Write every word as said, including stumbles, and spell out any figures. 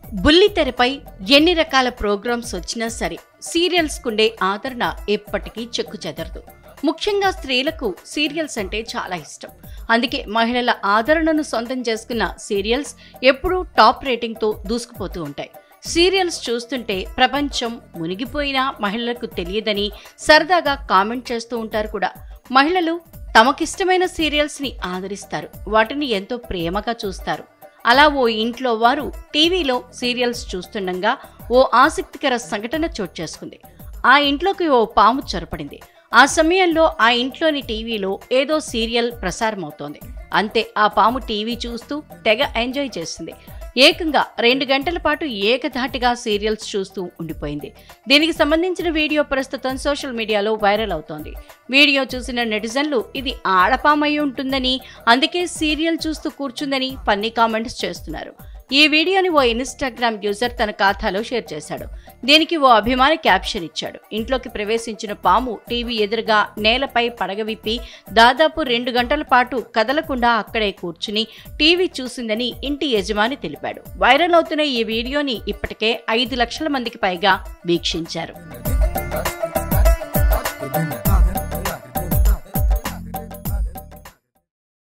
బుల్లితెరపై ఎన్ని రకాల ప్రోగ్రామ్స్ వచ్చినా సరే సీరియల్స్ కుండే ఆదరణ ఎప్పటికీ చెక్కు చెదరదు. ముఖ్యంగా స్త్రీలకు సీరియల్స్ అంటే చాలా ఇష్టం. అందుకే మహిళల ఆదరణను సొంతం చేసుకున్న సీరియల్స్ ఎప్పుడూ టాప్ రేటింగ్తో దూసుకుపోతూ ఉంటాయి. సీరియల్స్ చూస్తుంటే ప్రపంచం మునిగిపోయినా మహిళలకు తెలియదని సరదాగా కామెంట్ చేస్తూ ఉంటారు కూడా. మహిళలు తమకిష్టమైన సీరియల్స్ ని ఆదరిస్తారు, వాటిని ఎంతో ప్రేమగా చూస్తారు. అలా ఓ ఇంట్లో వారు టీవీలో సీరియల్స్ చూస్తుండగా ఓ ఆసక్తికర సంఘటన చోటు చేసుకుంది. ఆ ఇంట్లోకి ఓ పాము చొరపడింది. ఆ సమయంలో ఆ ఇంట్లోని టీవీలో ఏదో సీరియల్ ప్రసారమవుతోంది. అంతే, ఆ పాము టీవీ చూస్తూ తెగ ఎంజాయ్ చేసింది. ఏకంగా రెండు గంటల పాటు ఏకధాటిగా సీరియల్స్ చూస్తూ ఉండిపోయింది. దీనికి సంబంధించిన వీడియో ప్రస్తుతం సోషల్ మీడియాలో వైరల్ అవుతోంది. వీడియో చూసిన నెటిజన్లు ఇది ఆడపామై ఉంటుందని, అందుకే సీరియల్ చూస్తూ కూర్చుందని ఫన్నీ కామెంట్స్ చేస్తున్నారు. ఈ వీడియోని ఓ ఇన్స్టాగ్రామ్ యూజర్ తన ఖాతాలో షేర్ చేశాడు. దీనికి ఓ అభిమాని క్యాప్షన్ ఇచ్చాడు. ఇంట్లోకి ప్రవేశించిన పాము టీవీ ఎదురుగా నేలపై పడగ విప్పి దాదాపు రెండు గంటల పాటు కదలకుండా అక్కడే కూర్చుని టీవీ చూసిందని ఇంటి యజమాని తెలిపాడు. వైరల్ అవుతున్న ఈ వీడియోని ఇప్పటికే ఐదు లక్షల మందికి పైగా వీక్షించారు.